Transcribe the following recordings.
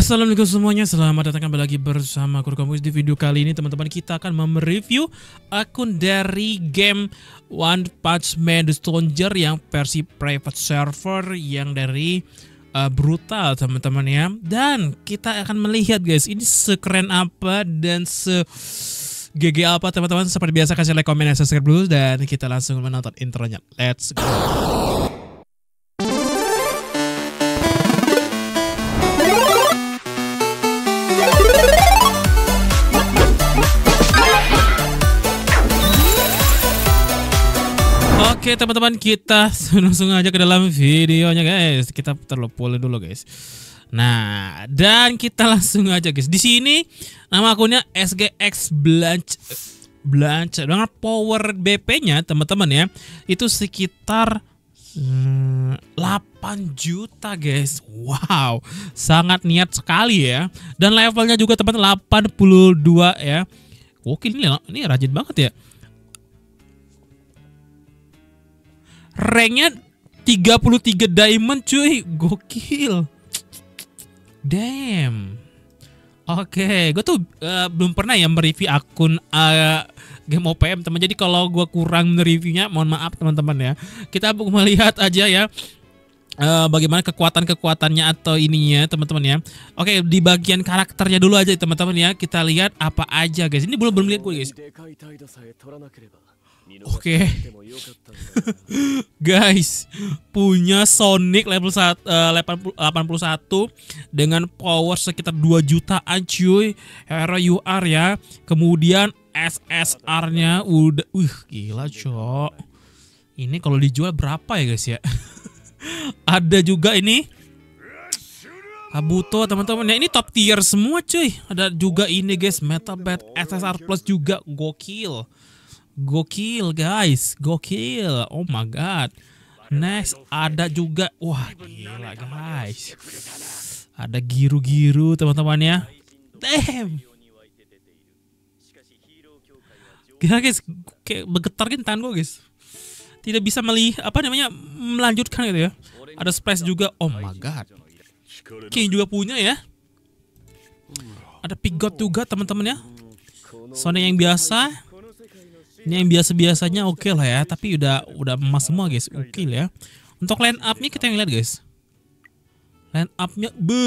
Assalamualaikum semuanya, selamat datang kembali lagi bersama Kurkamus. Di video kali ini teman-teman kita akan mereview akun dari game One Punch Man The Stranger yang versi private server yang dari brutal teman-teman ya. Dan kita akan melihat guys, ini sekeren apa dan GG apa teman-teman. Seperti biasa kasih like, komen, dan subscribe dulu. Dan kita langsung menonton intronya. Let's go. Oke teman-teman, kita langsung aja ke dalam videonya guys. Kita terlopol dulu guys. Nah, dan kita langsung aja guys. Di sini nama akunnya SGX Blanche dengan power BP-nya teman-teman ya. Itu sekitar 8 juta guys. Wow, sangat niat sekali ya. Dan levelnya juga teman 82 ya. Oke, ini rajin banget ya. Ranknya 33 diamond cuy, gokil. Damn. Oke, gue tuh belum pernah ya mereview akun game OPM teman. Jadi kalau gue kurang mereviewnya, mohon maaf teman-teman ya. Kita melihat aja ya bagaimana kekuatan-kekuatannya atau ininya teman-teman ya. Oke, di bagian karakternya dulu aja teman-teman ya. Kita lihat apa aja guys. Ini belum lihat gue guys. Oke. Guys, punya Sonic level 81 dengan power sekitar 2 jutaan cuy. Hero UR ya. Kemudian SSR-nya udah gila cok. Ini kalau dijual berapa ya guys ya? Ada juga ini Kabuto teman-teman ya. Ini top tier semua cuy. Ada juga ini guys, Metal Bat SSR Plus juga, gokil. Gokil guys, gokil. Oh my god. Next ada juga, wah gila guys. Ada Giru-Giru teman-teman ya. Damn. Gila guys, kayak bergetar kan tangan gue guys. Tidak bisa melanjutkan gitu ya. Ada splash juga, oh my god. King juga punya ya. Ada Pigot juga teman-teman ya. Sonic yang biasa. Ini yang biasa-biasanya oke lah ya, tapi udah emas semua guys, oke ya. Untuk line up-nya kita yang lihat guys. Line up-nya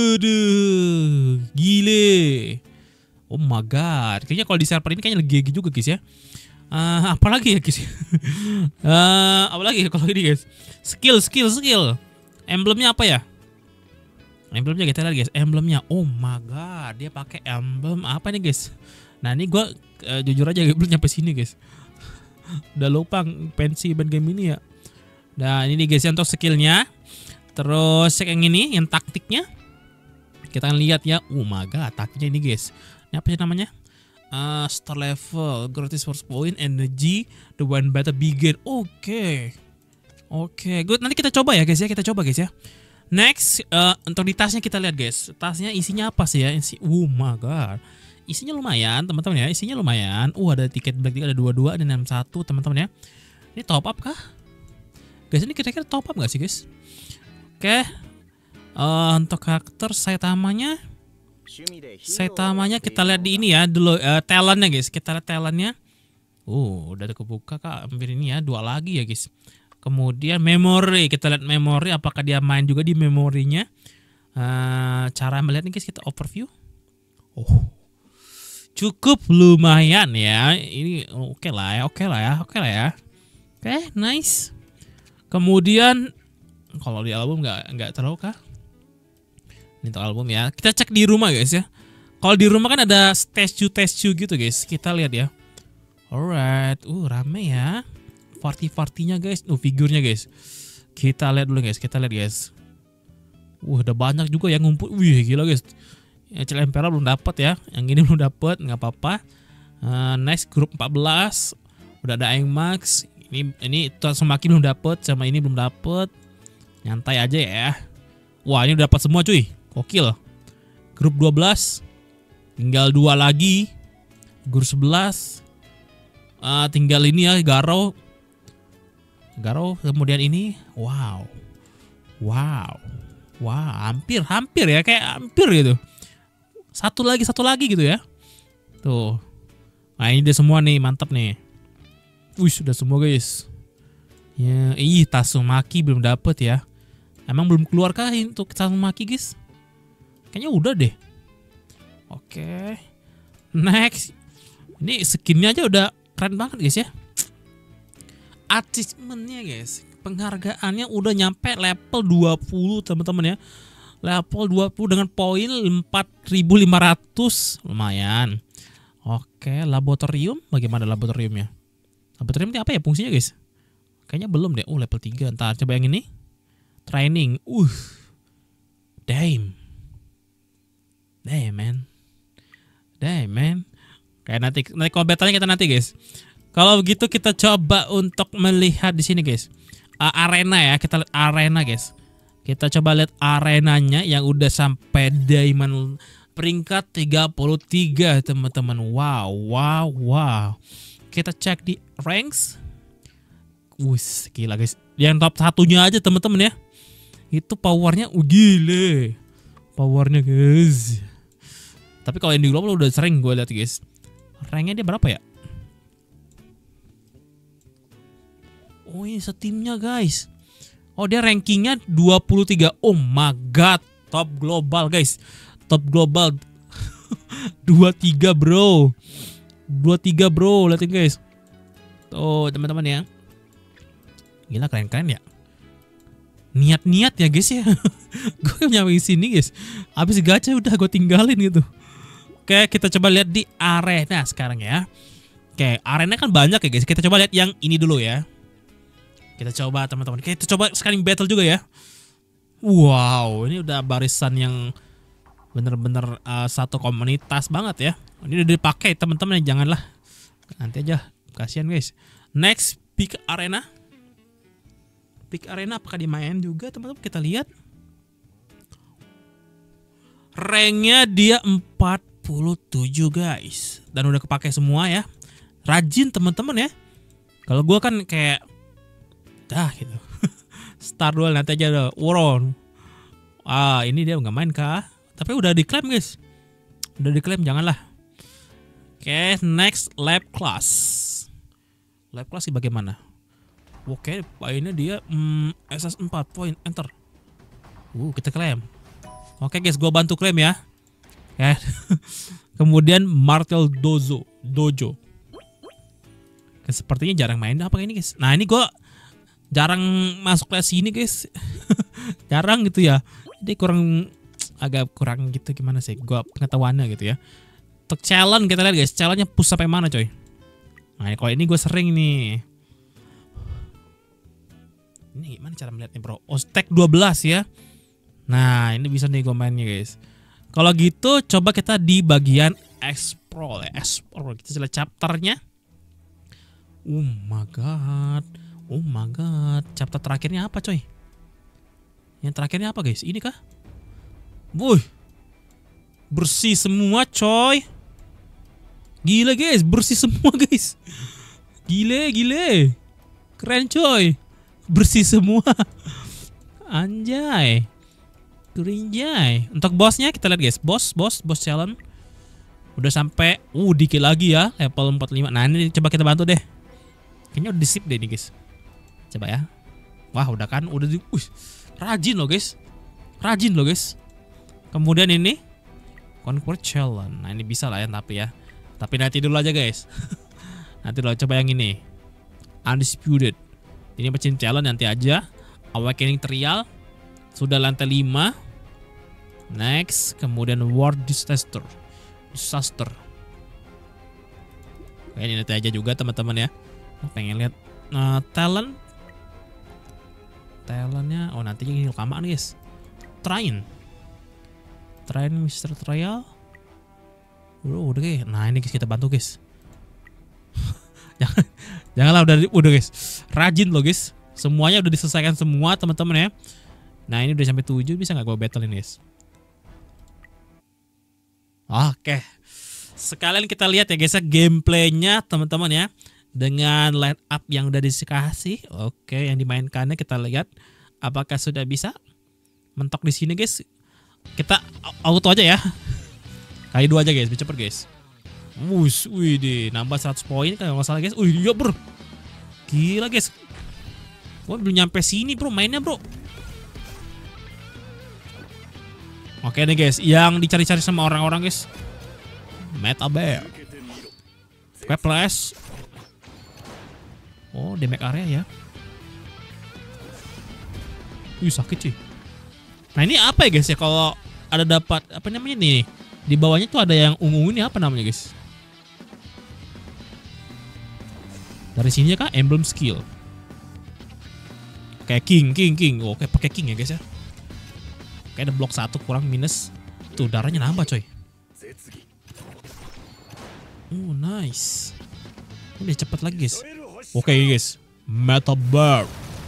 gile. Oh my god, kayaknya kalau di server ini kayaknya lagi juga guys ya. Apalagi ya guys. Apalagi kalau ini guys. Skill. Emblemnya apa ya? Emblemnya kita lihat guys, emblemnya. Oh my god, dia pakai emblem apa nih guys? Nah ini gue jujur aja belum nyampe sini guys. Udah lupa pensi band game ini ya. Nah ini guys untuk skillnya. Terus yang ini yang taktiknya kita akan lihat ya. Oh my god, taktiknya ini guys. Ini apa sih namanya? Star level, gratis force point, energy, the one battle begin. Oke, good. Nanti kita coba ya guys ya. Kita coba guys ya. Next untuk di tasnya kita lihat guys. Tasnya isinya apa sih ya? Oh my god. Isinya lumayan teman-teman ya, isinya lumayan. Ada tiket black, ada 22 dan 61 teman-teman ya. Ini top up kah? Guys, ini kira-kira top up gak sih guys? Oke. Untuk karakter Saitamanya kita lihat di ini ya dulu, talentnya guys. Kita lihat talentnya. Udah kebuka kak, hampir ini ya, 2 lagi ya guys. Kemudian memori, kita lihat memori, apakah dia main juga di memorinya. Cara melihatnya guys, kita overview. Cukup lumayan ya. Ini oke lah ya. Oke, nice. Kemudian kalau di album nggak terlalu kah? Ini untuk album ya. Kita cek di rumah guys ya. Kalau di rumah kan ada statue gitu guys. Kita lihat ya. Alright, rame ya. Party-partinya guys. Figurnya guys. Kita lihat dulu guys. Udah banyak juga yang ngumpul. Wih gila guys. Cel Emperor belum dapat ya. Yang ini belum dapat, nggak apa-apa. Next grup 14. Udah ada Aing Max. Ini Tatsumaki belum dapat, sama ini belum dapat. Nyantai aja ya. Wah, ini udah dapat semua cuy. Gokil. Grup 12. Tinggal 2 lagi. Grup 11. Tinggal ini ya, Garo. Kemudian ini. Wow, hampir ya, kayak hampir gitu. Satu lagi gitu ya. Tuh. Nah ini dia semua nih, mantap nih. Wih, sudah semua guys. Ya, Tatsumaki belum dapet ya. Emang belum keluar kah untuk Tatsumaki guys? Kayaknya udah deh. Oke. Next. Ini skinnya aja udah keren banget guys ya. Achievementnya guys, penghargaannya udah nyampe level 20 teman-teman ya. Level 20 dengan poin 4.500, lumayan. Oke, laboratorium, bagaimana laboratoriumnya? Laboratorium ini apa ya fungsinya guys? Kayaknya belum deh. Level 3. Ntar coba yang ini. Training. Damn man. Kayak nanti kalau betanya kita nanti guys. Kalau begitu kita coba untuk melihat di sini guys. Arena ya, kita lihat arena guys. Kita coba lihat arenanya yang udah sampai diamond peringkat 33 teman-teman. Wow. Kita cek di ranks. Gila guys. Yang top satunya aja teman-teman ya. Itu powernya gile. Powernya guys. Tapi kalau yang di global udah sering gue lihat guys. Ranknya dia berapa ya? Oh ini setimnya guys. Oh dia rankingnya 23. Oh my god. Top global guys. Top global 23 bro. 23 bro. Lihatin guys. Tuh teman-teman ya. Gila keren-keren ya. Niat-niat ya guys ya. Gue nyampe sini guys. Habis gacha udah gue tinggalin gitu. Oke kita coba lihat di arena sekarang ya. Oke arena kan banyak ya guys. Kita coba lihat yang ini dulu ya. Kita coba teman-teman. Kita coba sekali battle juga ya. Wow ini udah barisan yang bener-bener satu komunitas banget ya. Ini udah dipakai teman-teman ya. Janganlah. Nanti aja. Kasihan guys. Next pick arena. Pick arena apakah dimain juga teman-teman? Kita lihat. Ranknya dia 47 guys. Dan udah kepake semua ya. Rajin teman-teman ya. Kalau gue kan kayak gitu. Star Duel nanti aja udah Waron. Ini dia nggak main kah? Tapi udah diklaim guys. Udah diklaim janganlah. Oke, next lab class. Lab class sih bagaimana? Oke, poinnya dia SS4 poin enter. Kita klaim. Oke guys, gua bantu klaim ya. Kemudian Martel Dojo. Sepertinya jarang main apa ini guys. Nah, ini gua jarang masuk kelas ini guys. Jarang gitu ya. Jadi agak kurang gitu gimana sih gua pengetahuannya gitu ya. Untuk challenge kita lihat guys, challenge-nya push sampai mana coy. Nah, kalau ini gue sering nih. Ini gimana cara melihatnya bro? Stack 12 ya. Nah ini bisa nih gue mainnya guys. Kalau gitu coba kita di bagian explore ya. Explore kita lihat chapternya. Oh my god. Chapter terakhirnya apa coy? Yang terakhirnya apa guys? Ini kah? Bersih semua coy. Gila guys, bersih semua guys. Gile. Keren coy. Bersih semua. Anjay. Turinjay. Untuk bosnya kita lihat guys. Boss challenge. Udah sampai dikit lagi ya, level 45. Nah, ini coba kita bantu deh. Kayaknya udah di-sip deh nih guys. Coba ya. Wah, udah kan, rajin loh guys. Kemudian ini Conquer Challenge. Nah, ini bisa lah ya tapi nanti dulu aja guys. Nanti dulu coba yang ini. Undisputed. Ini macam challenge nanti aja. Awakening Trial sudah lantai 5. Next, kemudian War Disaster. Oke, ini nanti aja juga teman-teman ya. Pengen lihat talentnya. Nanti ini kelamaan guys. Train Mr. Trial. Udah guys. Nah ini guys kita bantu guys. Janganlah udah guys. Rajin loh guys. Semuanya udah diselesaikan semua teman-teman ya. Nah ini udah sampai 7, bisa nggak gue battle ini guys? Oke. Sekalian kita lihat ya guys ya gameplaynya teman-teman ya. Dengan line up yang udah dikasih. Oke, yang dimainkannya kita lihat apakah sudah bisa mentok di sini guys. Kita auto aja ya. Kali 2 aja guys, biar cepet guys. Wih deh, nambah 100 poin kalau nggak salah guys. Wih, iya bro. Gila guys. Gua belum nyampe sini bro, mainnya bro. Oke nih guys, yang dicari-cari sama orang-orang guys. Metal Bear. Oke, flash. Oh, damage area ya. Sakit cuy. Nah ini apa ya guys ya, kalau ada dapat apa namanya nih? Di bawahnya tuh ada yang ungu ini, apa namanya guys? Dari sini kah emblem skill. Kayak king. Oke, pakai king ya guys ya. Kayak ada blok 1 kurang minus. Tuh darahnya nambah coy. Oh nice. Udah cepet lagi guys. Oke guys, Metal Bear.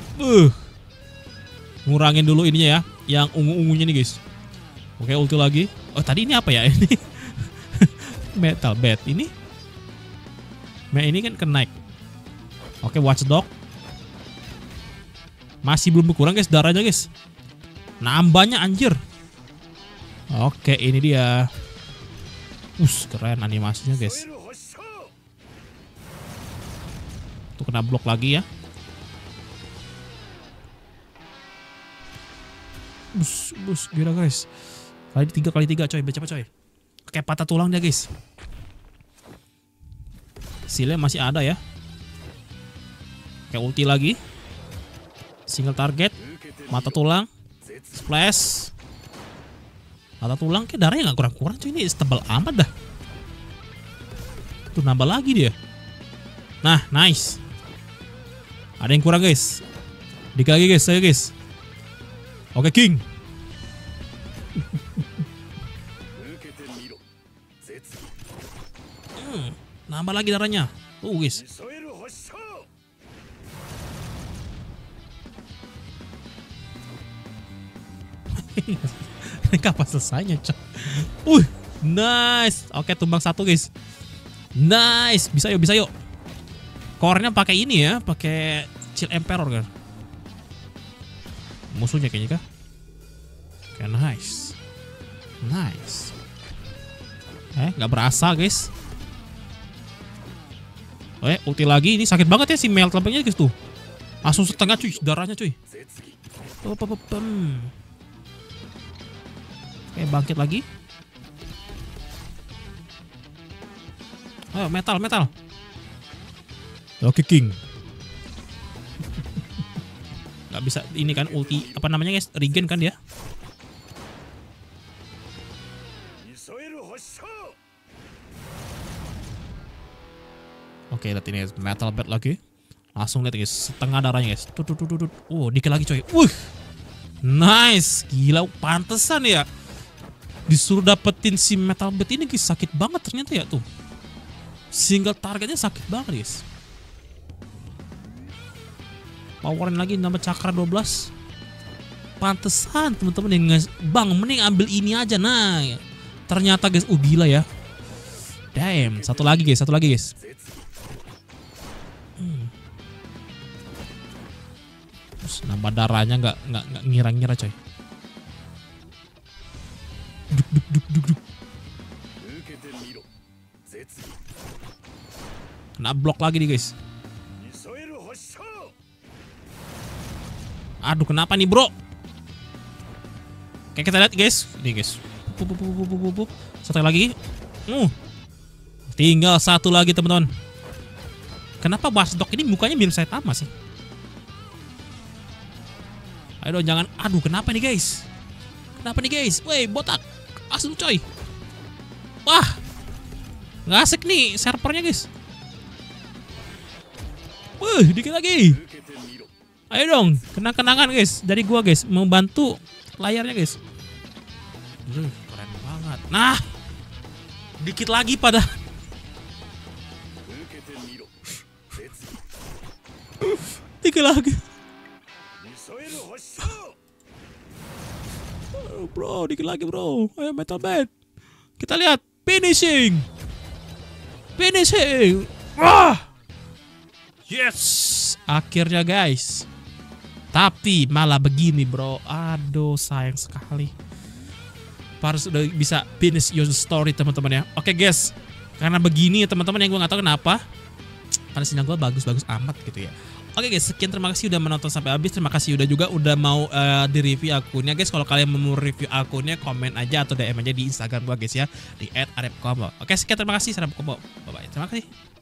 Ngurangin dulu ininya ya, yang ungu-ungunya nih guys. Oke, ulti lagi. Oh tadi ini apa ya ini? Metal Bear ini. Ini kan kenaik. Oke, Watchdog. Masih belum berkurang guys darahnya guys. Nambahnya anjir. Oke, ini dia. Keren animasinya guys. Tuh kena blok lagi ya. Gila guys. Kali 3 coy, cepet coy. Kayak patah tulang dia guys. Silnya masih ada ya. Kayak ulti lagi. Single target. Mata tulang. Splash. Mata tulang kayak darahnya gak kurang-kurang cuy. Ini tebal amat dah. Tuh nambah lagi dia. Nah, nice. Ada yang kurang guys. Dikit lagi guys, saya guys. Oke, king. Nambah lagi darahnya. Tuh guys. Kapan selesainya coy? Nice. Oke, tumbang 1 guys. Nice. Bisa yuk. Core-nya pakai ini ya, pakai Chill Emperor kan. Musuhnya kayaknya kah? Oke, nice. Nggak berasa guys. Ulti lagi. Ini sakit banget ya si melt lampanya guys tuh. Langsung setengah cuy darahnya cuy. Oke, bangkit lagi. Ayo metal. Oke, king. Gak bisa ini kan ulti apa namanya guys, regen kan dia. Oke, lihat ini guys, Metal Bear lagi. Langsung lihat guys, setengah darahnya guys. Dikit lagi coy. Nice. Gila, pantesan ya disuruh dapetin si Metal Bear ini guys, sakit banget ternyata ya tuh. Single targetnya sakit banget guys. Powerin lagi nambah cakra 12. Pantesan teman-teman yang bang mending ambil ini aja. Nah ternyata guys, gila ya. Damn, satu lagi guys. Terus nambah darahnya nggak ngira-ngira coy. Duk. Kena blok lagi nih guys. Aduh, kenapa nih bro? Oke, kita lihat guys. Nih guys. Satu lagi. Tinggal 1 lagi teman-teman. Kenapa Watchdog ini mukanya mirip Saitama sih? Ayo dong, jangan. Aduh, kenapa nih guys? Woi, botak. Asli coy. Wah. Nggak asik nih servernya guys. Dikit lagi. Ayo dong, kenang-kenangan guys. Dari gua guys, membantu layarnya guys. Keren banget. Nah, dikit lagi pada. Dikit lagi. Bro, dikit lagi bro. Ayo Metal Bear. Kita lihat finishing. Yes, akhirnya guys. Tapi malah begini bro. Aduh, sayang sekali. harus udah bisa finish your story teman-teman ya. Oke guys, karena begini ya teman-teman yang gue nggak tahu kenapa karena sinyal gue bagus-bagus amat gitu ya. Oke guys, sekian, terima kasih udah menonton sampai habis. Terima kasih udah mau di review akunnya guys. Kalau kalian mau review akunnya, komen aja atau DM aja di Instagram gue guys ya, di @arepkombo. Oke, sekian, terima kasih. Salam kombo. Bye bye. Terima kasih.